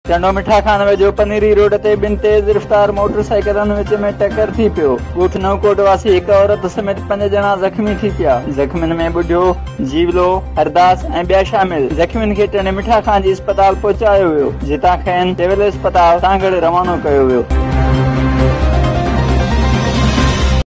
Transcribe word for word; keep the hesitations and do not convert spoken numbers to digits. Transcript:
टंडो मिठा खान वेझो पनीरी रोड ते ॿिनि तेज़ रफ़्तार मोटरसाइकिलनि विच में टकर थी पियो। ॻोठ नवकोट वासी हिक औरत समेत पंज ॼणा ज़ख़्मी थी पिया। ज़ख़्मियुनि में ॿुढो, जीवलो, हरदास ऐं ॿिया शामिल। ज़ख़्मियुनि खे टंडे मिठा खान जी अस्पताल पहुचायो वियो, जितां खेनि सिविल अस्पताल सां गॾु रवानो कयो वियो।